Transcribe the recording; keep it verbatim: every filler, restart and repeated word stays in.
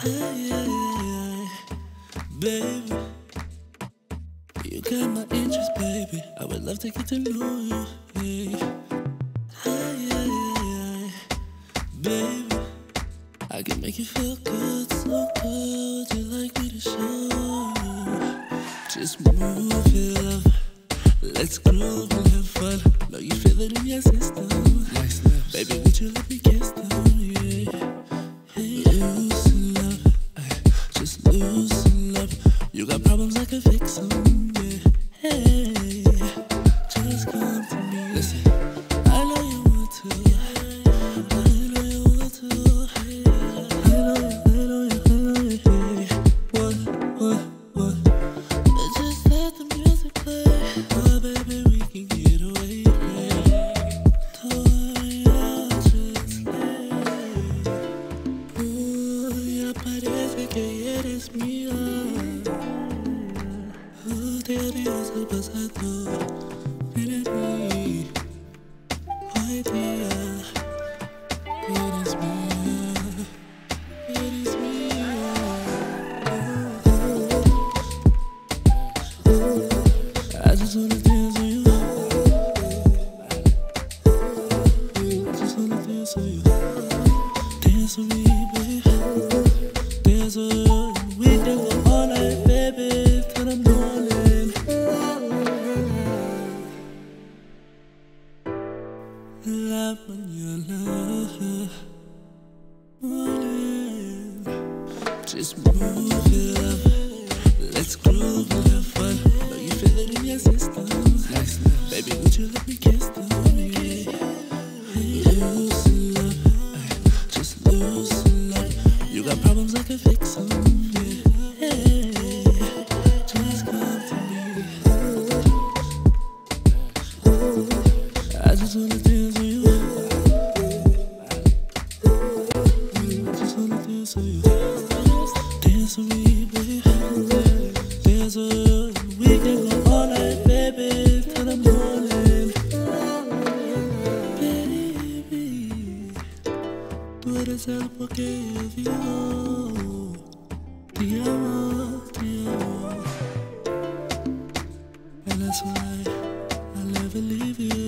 Hey, hey, baby, you got my interest, baby. I would love to get to know you, hey. Hey, hey, baby, I can make you feel good, so good. Would you like me to show you? Just move it up, let's groove and have fun. Know you feel it in your system. Nice lips. Baby, would you let me kiss them? Yeah. Hey, loosen up, just loosen up. You got problems, I can fix them. Yeah. Hey, just come to me. Listen, I know you want to. I know you want to. I know you, I know you, I know you. Hey, what, what, what? Just let the music play. Oh, baby, we can get away. Don't worry, I'll just stay. Ooh, ya parece que eres mía. Ooh, te habías pasado. Eres mí. Hoy día. Eres mía. Eres mía. I just wanna dance with you. I just wanna dance with you. Dance with me, baby. Dance with you. We can go all night, baby, till the morning. La mañana, morning. Just move it up. Let's groove and have fun. Know you feel it in your system. Nice lips. Baby, would you let me kiss them? Yeah. Loosen up, just loosen up. You got problems, I can fix them. Yeah. Hey, just come to me. I just wanna dance with you. I just wanna dance with you. Dance with me, baby. Dance with you. We can go all night, baby, till the morning. Baby, tú eres el porqué vivo. Te amo, te amo. And that's why I'll never leave you.